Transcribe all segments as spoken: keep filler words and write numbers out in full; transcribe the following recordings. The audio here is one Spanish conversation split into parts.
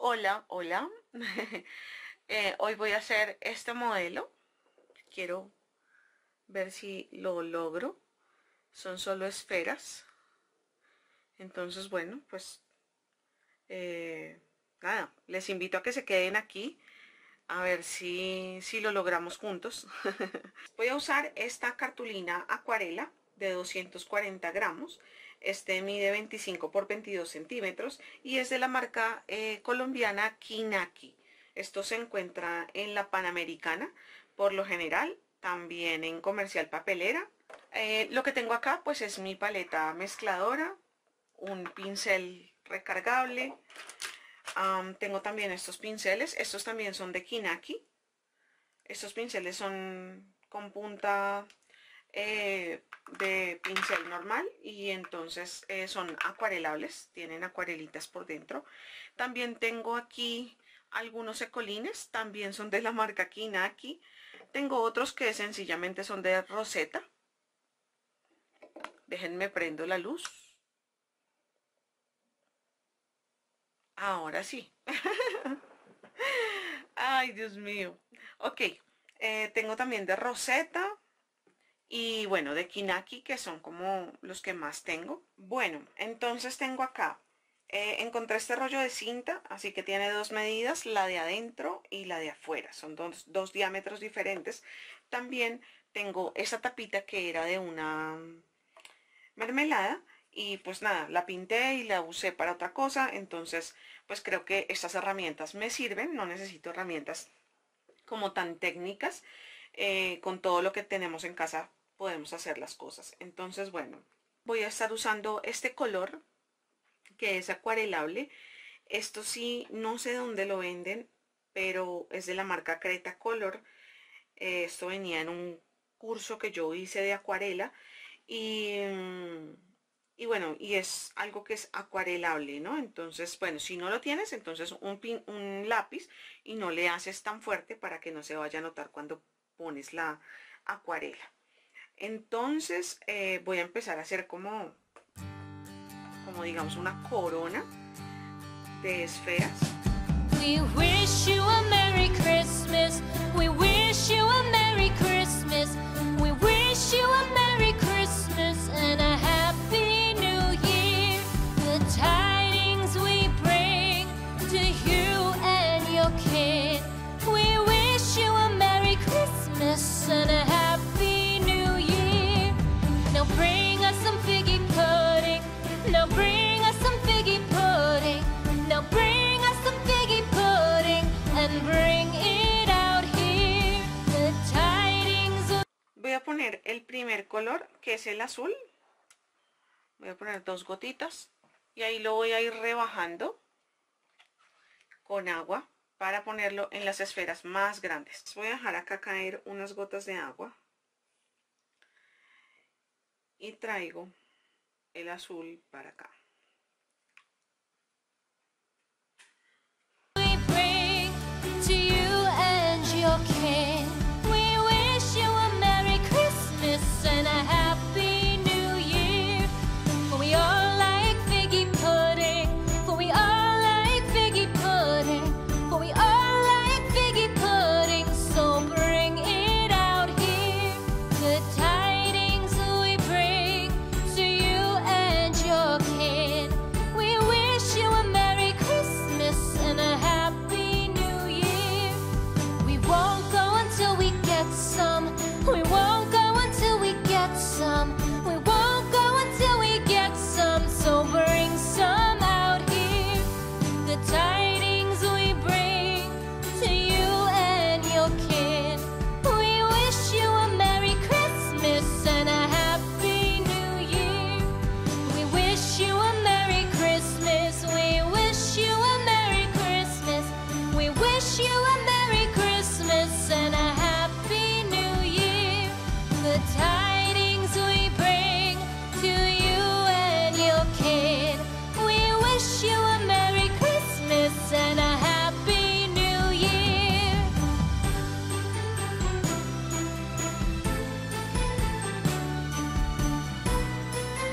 Hola, hola. Eh, hoy voy a hacer este modelo. Quiero ver si lo logro. Son solo esferas. Entonces, bueno, pues eh, nada, les invito a que se queden aquí a ver si, si lo logramos juntos. Voy a usar esta cartulina acuarela de doscientos cuarenta gramos. Este mide veinticinco por veintidós centímetros y es de la marca eh, colombiana Kinaki. Esto se encuentra en la Panamericana, por lo general, también en Comercial Papelera. Eh, lo que tengo acá pues es mi paleta mezcladora, un pincel recargable. Um, tengo también estos pinceles, estos también son de Kinaki. Estos pinceles son con punta eh, de pincel normal y entonces eh, son acuarelables, tienen acuarelitas por dentro. También tengo aquí algunos ecolines, también son de la marca Kinaki. Tengo otros que sencillamente son de Rosetta. Déjenme prendo la luz. Ahora sí. Ay, Dios mío. Ok, eh, tengo también de Rosetta y bueno, de Kinaki, que son como los que más tengo. Bueno, entonces tengo acá, eh, encontré este rollo de cinta, así que tiene dos medidas, la de adentro y la de afuera. Son dos, dos diámetros diferentes. También tengo esa tapita que era de una mermelada. Y pues nada, la pinté y la usé para otra cosa, entonces pues creo que estas herramientas me sirven, no necesito herramientas como tan técnicas, eh, con todo lo que tenemos en casa podemos hacer las cosas. Entonces bueno, voy a estar usando este color que es acuarelable. Esto sí, no sé dónde lo venden, pero es de la marca Creta Color. Eh, esto venía en un curso que yo hice de acuarela y... Mmm, Y bueno, y es algo que es acuarelable, ¿no? Entonces, bueno, si no lo tienes, entonces un, pin, un lápiz y no le haces tan fuerte para que no se vaya a notar cuando pones la acuarela. Entonces, eh, voy a empezar a hacer como, como digamos, una corona de esferas. We wish you a Merry Christmas. We wish you a Merry Christmas. We wish you a Merry Christmas and a happy tidings we bring to you and your kid. We wish you a Merry Christmas and a Happy New Year. Now bring us some figgy pudding. Now bring us some figgy pudding. Now bring us some figgy pudding and bring it out here. The tidings of... Voy a poner el primer color, que es el azul. Voy a poner dos gotitas. Y ahí lo voy a ir rebajando con agua para ponerlo en las esferas más grandes. Voy a dejar acá caer unas gotas de agua. Y traigo el azul para acá. We bring to you and your kin. We wish you a Merry Christmas and a Happy New Year. For we all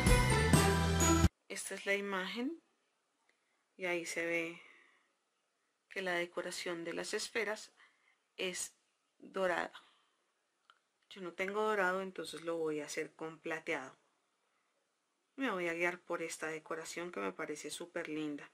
esta es la imagen y ahí se ve que la decoración de las esferas es dorada. Yo no tengo dorado, entonces lo voy a hacer con plateado. Me voy a guiar por esta decoración que me parece súper linda.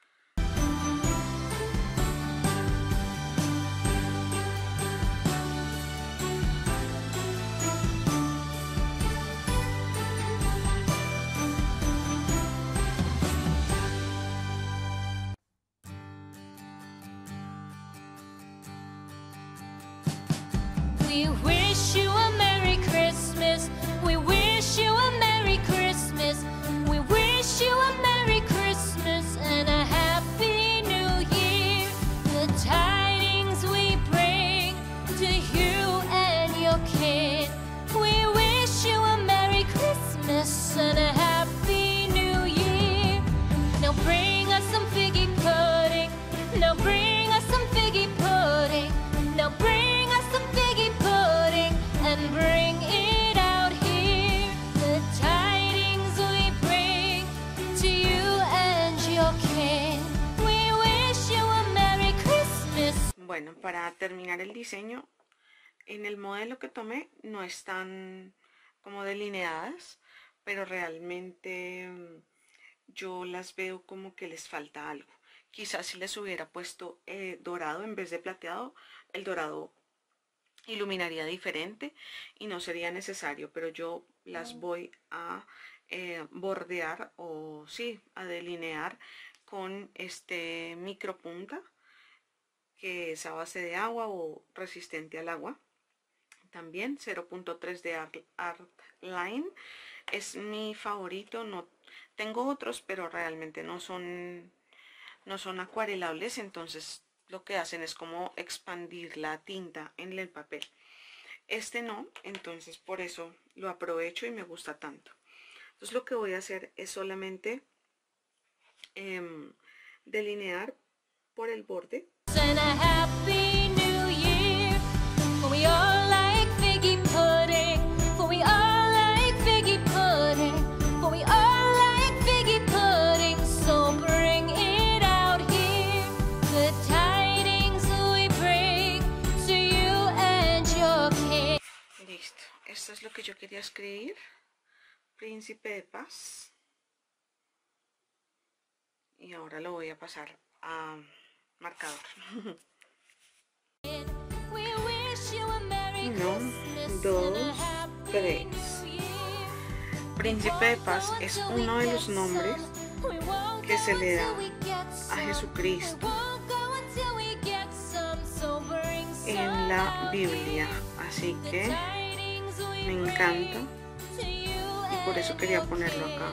We wish you a Merry Christmas. We wish you a Merry Christmas. We wish you a Merry Christmas and a Happy New Year. The tidings we bring to you and your kid. We wish you a Merry Christmas and a Happy New Year. Now bring us some figgy pudding. Now bring us some figgy pudding. Now bring us some figgy pudding and bring it out here. The tidings we bring to you and your kin. We wish you a Merry Christmas. Bueno, para terminar el diseño, en el modelo que tomé no están como delineadas, pero realmente yo las veo como que les falta algo. Quizás si les hubiera puesto eh, dorado en vez de plateado, el dorado iluminaría diferente y no sería necesario, pero yo las voy a eh, bordear o sí, a delinear con este micropunta que es a base de agua o resistente al agua. También cero punto tres de Art, Art Line es mi favorito. No tengo otros, pero realmente no son no son acuarelables, entonces lo que hacen es como expandir la tinta en el papel. Este no, entonces por eso lo aprovecho y me gusta tanto. Entonces lo que voy a hacer es solamente eh, delinear por el borde. And a Happy New Year. For we all like figgy pudding. For we all like figgy pudding. For we all like figgy pudding. So bring it out here. The tidings we bring to you and your kin. Listo, esto es lo que yo quería escribir. Príncipe de paz. Y ahora lo voy a pasar a marcador. We wish you a Merry Uno, Christmas dos, and a Happy tres. New Year. Príncipe de paz es uno de los nombres que se le da a Jesucristo en la Biblia, así que me encanta y por eso quería ponerlo acá.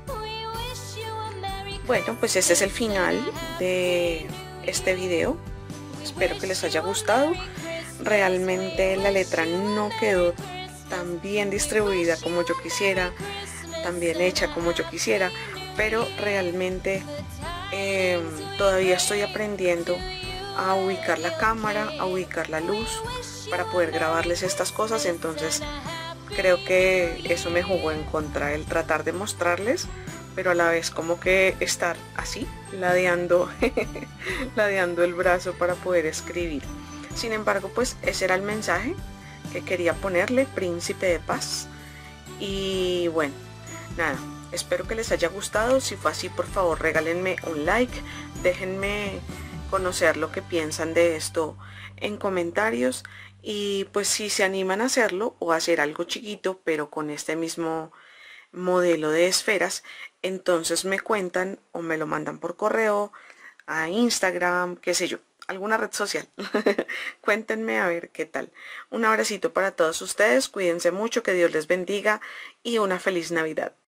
Bueno, pues este es el final de este video. Espero que les haya gustado. Realmente la letra no quedó tan bien distribuida como yo quisiera, tan bien hecha como yo quisiera, pero realmente eh, todavía estoy aprendiendo a ubicar la cámara, a ubicar la luz para poder grabarles estas cosas. Entonces creo que eso me jugó en contra, el tratar de mostrarles, pero a la vez como que estar así, ladeando, ladeando el brazo para poder escribir. Sin embargo, pues ese era el mensaje que quería ponerle, Príncipe de Paz. Y bueno, nada, espero que les haya gustado. Si fue así, por favor regálenme un like, déjenme conocer lo que piensan de esto en comentarios. Y pues si se animan a hacerlo o a hacer algo chiquito, pero con este mismo modelo de esferas, entonces me cuentan o me lo mandan por correo, a Instagram, qué sé yo, alguna red social. Cuéntenme a ver qué tal. Un abracito para todos ustedes, cuídense mucho, que Dios les bendiga y una feliz Navidad.